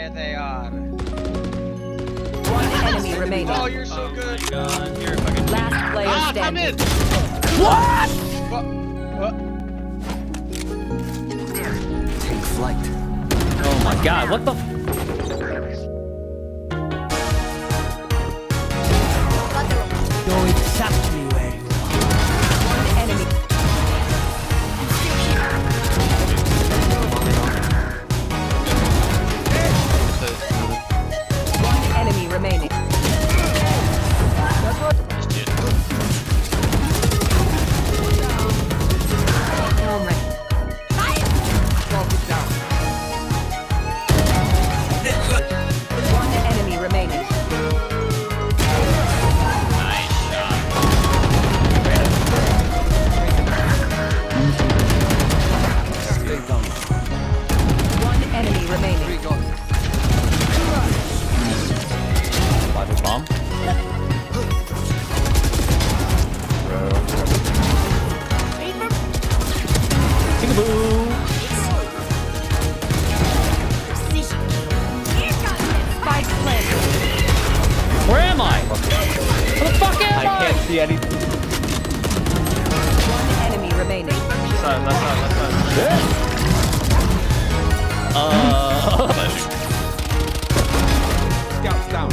There they are. One enemy remaining. Oh, you're so good. Oh my God, you're fucking. Last player standing. What? What? Take flight. Oh my God, what the? Go exactly where you are. One enemy. One enemy remaining. One enemy remaining. Stay down. One enemy remaining. Bible bomb. Peekaboo. Spike planted. Where am I? Where the fuck am I? I can't see anything. One enemy remaining. Left side. Scouts down.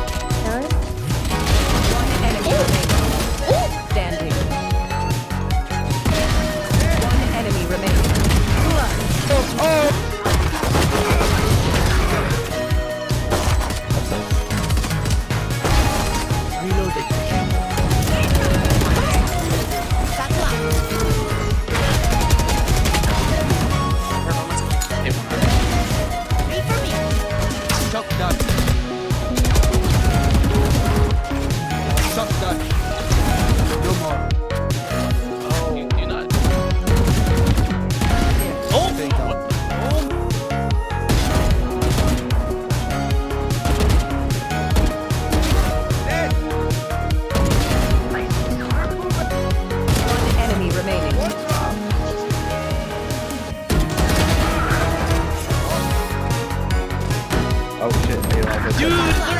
One enemy remaining. Standing. One enemy remaining. Shot done. Shot done. No more. Do not. Stay down. One enemy remaining. Oh shit. Dude,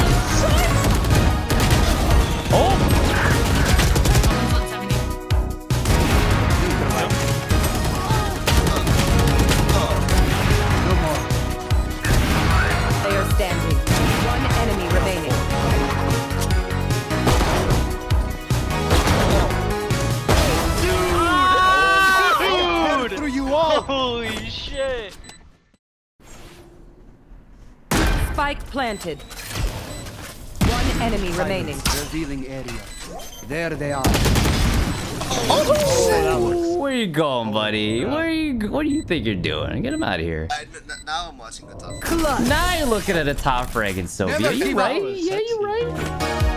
No more. They are standing. One enemy remaining. dude. Through you all. Holy shit. Spike planted. One enemy remaining. Revealing area. There they are. Where you going, buddy? What do you think you're doing? Get him out of here. Now I'm watching the top. Clutch. Now you're looking at a top frag in Soviet. Never You give right? up. Yeah, you right.